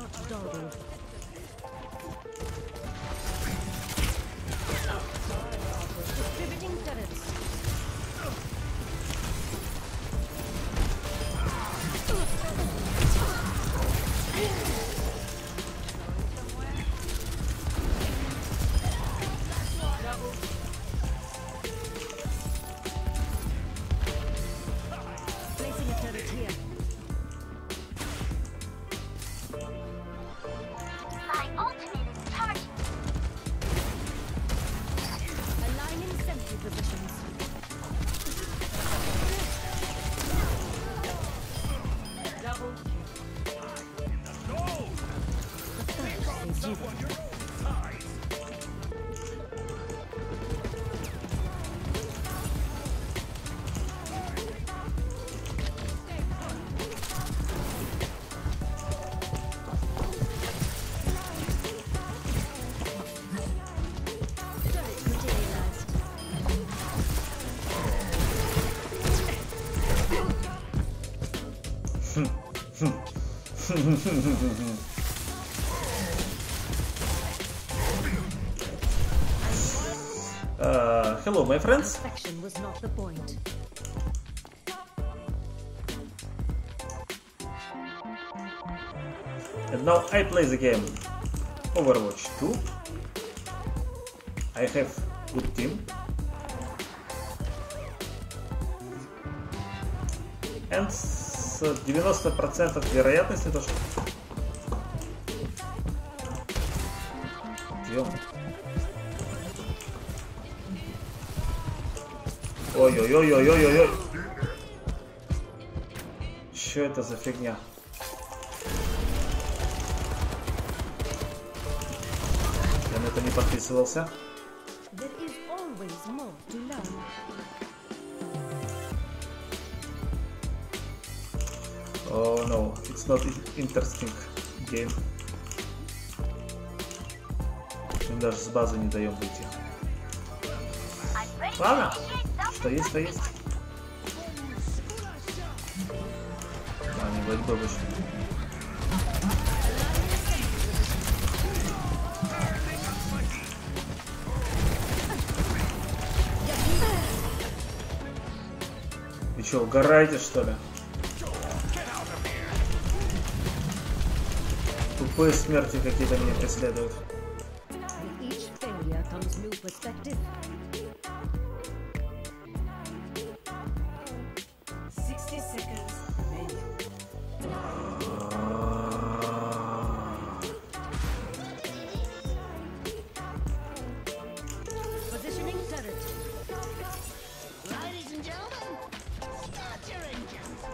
not dawdle. Distributing turrets. Placing a turret here. My ultimate is charging. Aligning sentry positions. Double kill. Turret materialized. Hello, my friends. Perfection was not the point. And now I play the game Overwatch 2. I have good team. And с 90% вероятности то, что... Идем. Ой-ой-ой-ой-ой-ой-ой. Что это за фигня? Я на это не подписывался. There is always more to learn. Oh no, it's not interesting game. Мы даже с базы не даем выйти. Ладно, что есть, то есть. А, не борьба больше. Вы что, угораете, что ли? Тупые смерти какие-то меня преследуют. With each failure comes new perspective. 60 seconds remaining. Positioning turret. Ladies and gentlemen, start your engines.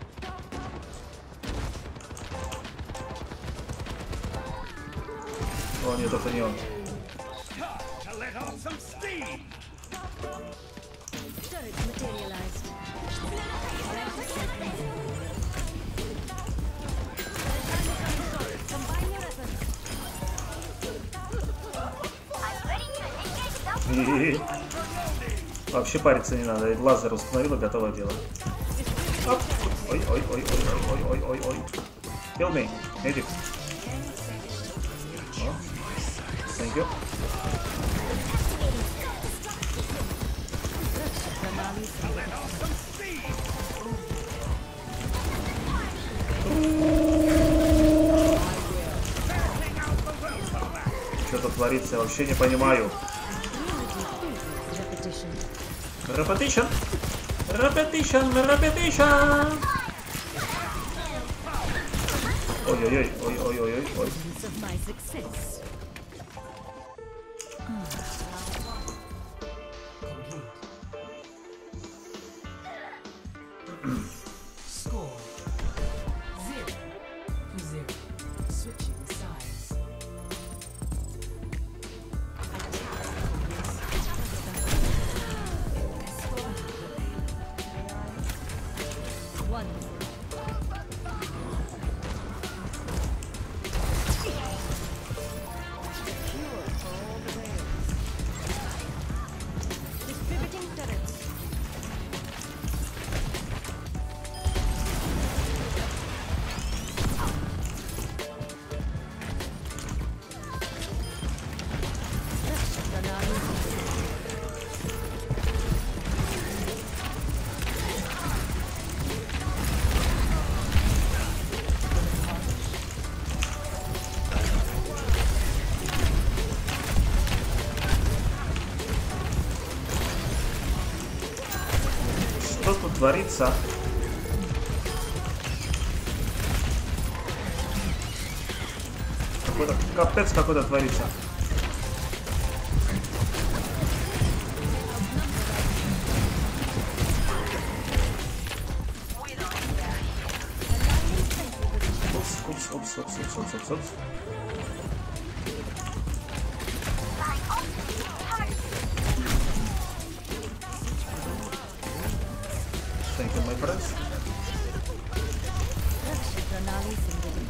О, нет, это не он. Turret materialized. Combine your weapons. I'm ready to initiate self. Вообще париться не надо. Лазер установила, готовое дело. Оп. Ой, ой, ой, ой, ой, ой, ой, ой. Kill me, медик. О, thank you. Что тут творится, я вообще не понимаю. Repetition. Repetition. Repetition, repetition. Ой-ой-ой, ой-ой-ой, ой. Evidence of my success. Score 0-0. Switching sides. One. Distributing turrets. творится? Какой-то капец какой-то творится. Упс. Thank you, my friends. Rakshak Pranali Sindhu.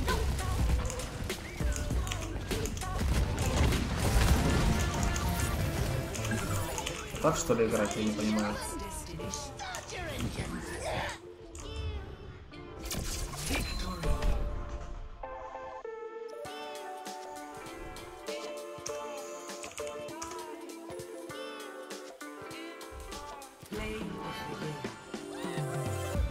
Так что ли играть, я не понимаю. Play of the game.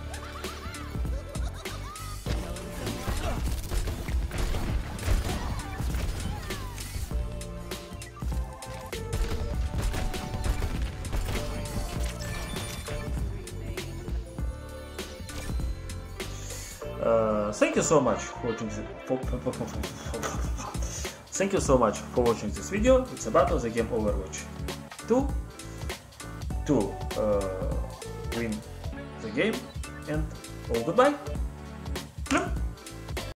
Thank you so much for watching thank you so much for watching this video. It's about the game Overwatch 2 to win the game, and all goodbye.